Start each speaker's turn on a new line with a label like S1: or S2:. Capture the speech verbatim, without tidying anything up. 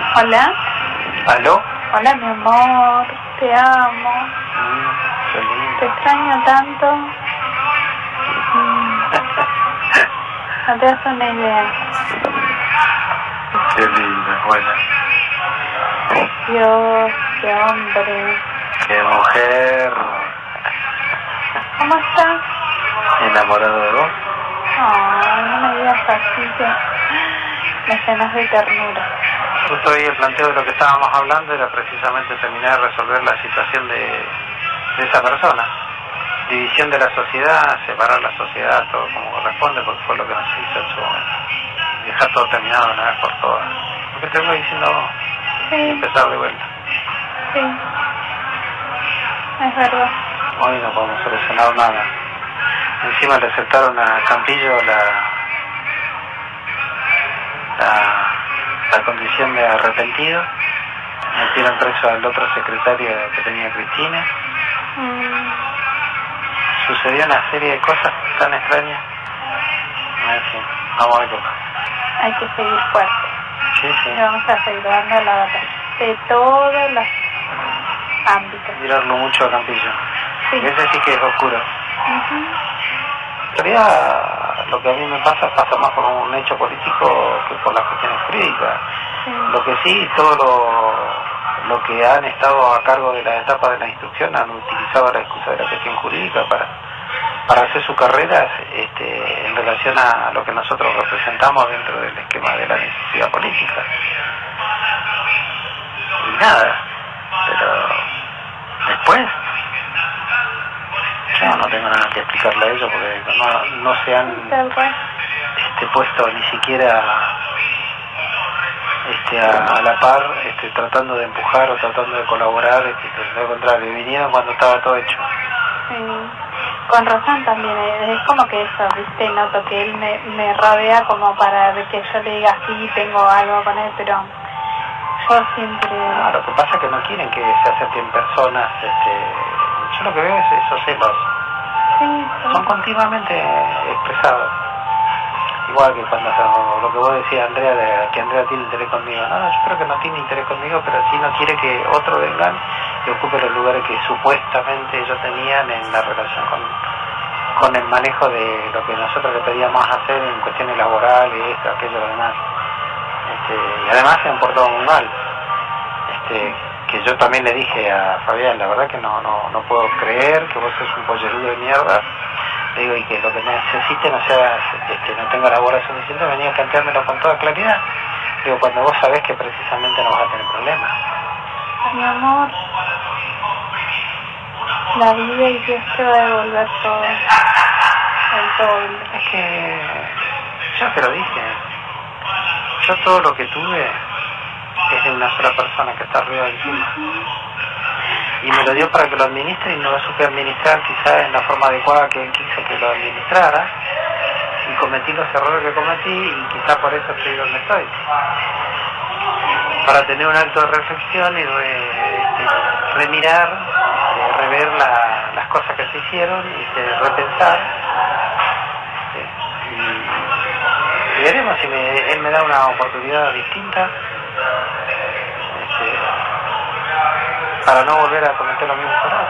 S1: Hola.
S2: ¿Aló?
S1: Hola, mi amor. Te amo.
S2: Mm, qué lindo.
S1: Te extraño tanto. Mm. No te das una idea.
S2: Qué lindo, bueno.
S1: Dios, qué hombre.
S2: Qué mujer.
S1: ¿Cómo estás?
S2: ¿Enamorado de vos?
S1: Ay, no me digas así que me llenas de ternura.
S2: Justo hoy el planteo de lo que estábamos hablando era precisamente terminar de resolver la situación de, de esa persona. División de la sociedad, separar la sociedad, todo como corresponde, porque fue lo que nos hizo en su momento. Dejar todo terminado de una vez por todas. Lo que te voy diciendo vos.
S1: Sí.
S2: Y empezar de vuelta.
S1: Sí. Es verdad.
S2: Hoy no podemos solucionar nada. Encima le aceptaron a Campillo la, la, la condición de arrepentido. Metieron preso al otro secretario que tenía Cristina.
S1: Mm.
S2: Sucedió una serie de cosas tan extrañas. En fin, vamos a ver qué pasa.
S1: Hay que seguir fuerte.
S2: Sí, sí.
S1: Y vamos a seguir dando la batalla. De todos los ámbitos.
S2: Mirarlo mucho a Campillo.
S1: Sí.
S2: Ese sí que es oscuro.
S1: Uh-huh.
S2: En realidad, lo que a mí me pasa pasa más por un hecho político que por las cuestiones jurídicas.
S1: Sí.
S2: Lo que sí, todo lo, lo que han estado a cargo de la etapa de la instrucción han utilizado la excusa de la cuestión jurídica para, para hacer su carrera este, en relación a lo que nosotros representamos dentro del esquema de la necesidad política. Y nada, pero después yo no tengo nada que explicarle a ellos porque no, no se han
S1: Tal cual.
S2: este, puesto ni siquiera este, a, a la par este, tratando de empujar o tratando de colaborar, este, lo contrario, vinieron cuando estaba todo hecho.
S1: Sí. Con razón también, eh, es como que eso, viste, noto que él me, me rodea como para que yo le diga sí, tengo algo con él, pero yo siempre...
S2: No, lo que pasa es que no quieren que se acerquen personas, este, yo lo que veo es esos celos,
S1: Sí, sí.
S2: son continuamente expresados. Igual que cuando lo que vos decías, Andrea, de que Andrea tiene interés conmigo. No, no, yo creo que no tiene interés conmigo, pero sí no quiere que otros vengan y ocupen los lugares que supuestamente ellos tenían en la relación con, con el manejo de lo que nosotros le pedíamos hacer en cuestiones laborales, esto, aquello, lo demás. Este, y además se han portado muy mal. Este, que yo también le dije a Fabián, la verdad que no, no, no puedo creer que vos sos un pollerudo de mierda. Le digo, y que lo que necesite no sea, este, no tenga la bola suficiente, venía a planteármelo con toda claridad. Digo, cuando vos sabés que precisamente no vas a tener problemas.
S1: Mi amor, la vida y Dios te va a devolver todo, el doble.
S2: Es que, yo te lo dije, yo todo lo que tuve es de una sola persona que está arriba de encima. Y me lo dio para que lo administre y no lo supe administrar quizás en la forma adecuada que él quiso que lo administrara. Y cometí los errores que cometí y quizás por eso estoy donde estoy. Para tener un acto de reflexión y re, este, remirar, eh, rever la, las cosas que se hicieron y este, repensar. Este, y, y veremos si me, él me da una oportunidad distinta. Este, para no volver a cometer lo mismo error.